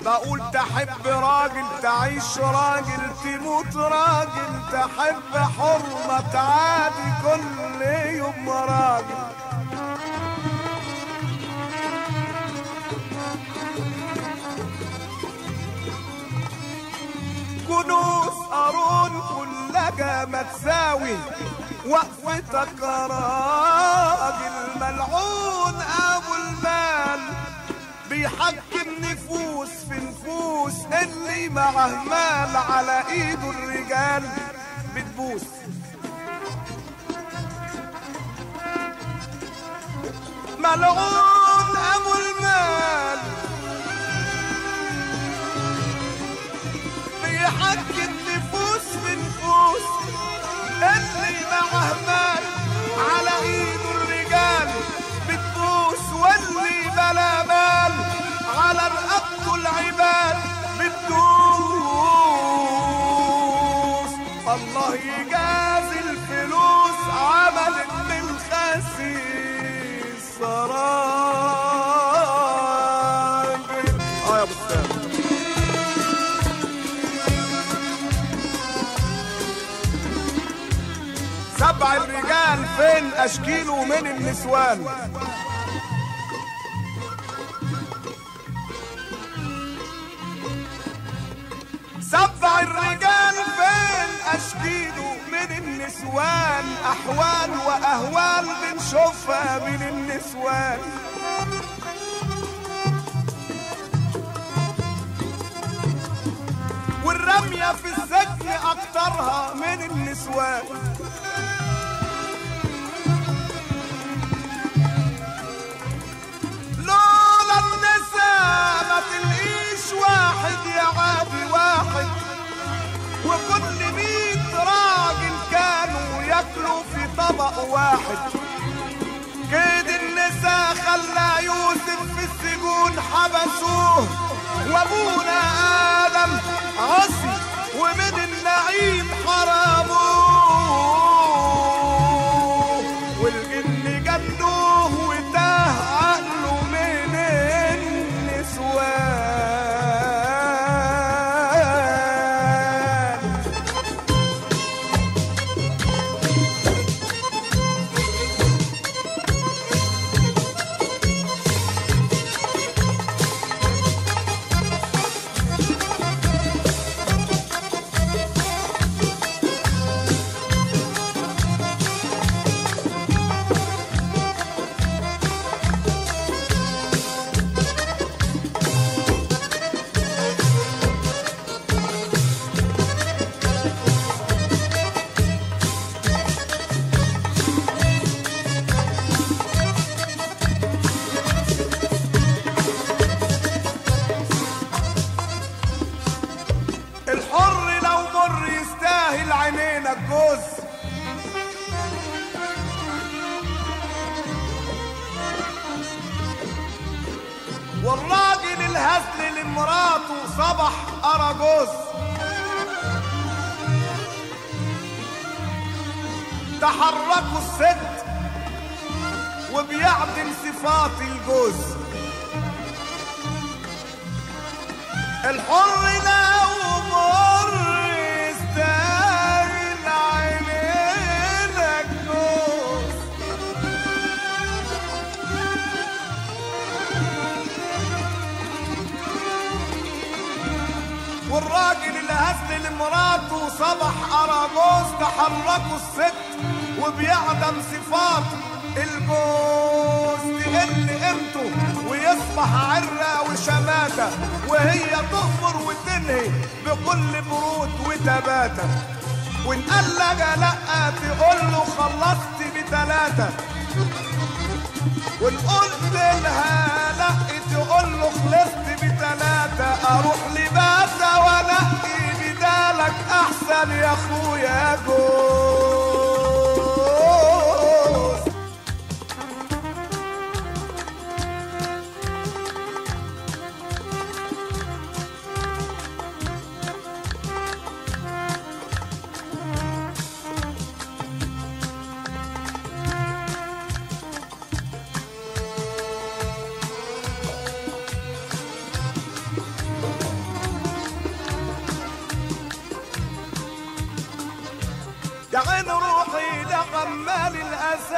بقول تحب راجل تعيش راجل تموت راجل، تحب حرمة عادي كل يوم راجل. كنوز قارون كلها ما تساوي وقفتك راجل. ملعون ابو المال بيحكم نفوس في نفوس، اللي معه مال على ايده الرجال بتبوس. ملعون ابو المال بيحكم نفوس في نفوس، اللي معه مال على ايده الرجال بتبوس، واللي بلا مال على رقبته العباد بتدوس. الله يجازي الفلوس عملت للخسيس سراجل. يا ابو السلام. سبع الرجال فين اشكيله من النسوان؟ سبع الرجال فين اشكيله من النسوان؟ احوال واهوال بنشوفها من النسوان. والرمية في السجن اكترها من النسوان. لولا النساء ما تلقيش واحد يا عادي واحد، وكل 100 راجل كانوا ياكلوا في طبق واحد. كيد النساء خلى يوسف في السجون حبسوه، وابونا ادم عصي ومن النعيم حرموه، والجن جنوه وتاه عقله من النسوان. الحر لو مر يستاهل عينينا الجوز، والراجل الهزل لمراته صبح أراجوز. تحركوا الست وبيعدم صفات الجوز. الحر لو مر يستاهل عينينا الجوز، والراجل اللي هزل لمراته صبح أراجوز. تحركوا الست وبيعدم صفات الجوز، تقل قيمته ويصبح عرة وشماتة، وهي تغفر وتنهي بكل برود وتباتة. وإن قال لها لأ تقول له خلصت ب3، وإن قلت لها لأ تقول له خلصت ب3. أروح لباتة وأنقي بدالك أحسن يا أخويا جوز.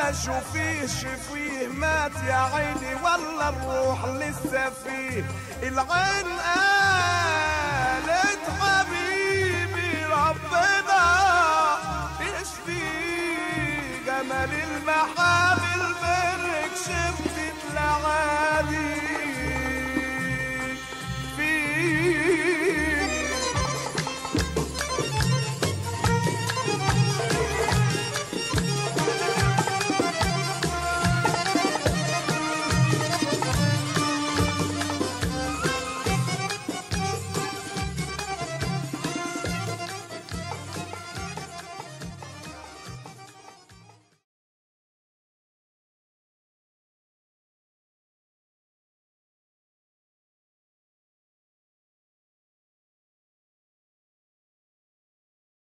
شوفيه شفيه مات يا عيني ولا الروح لسه فيه. العين قالت حبيبي ربنا يشفيه جمال المحامي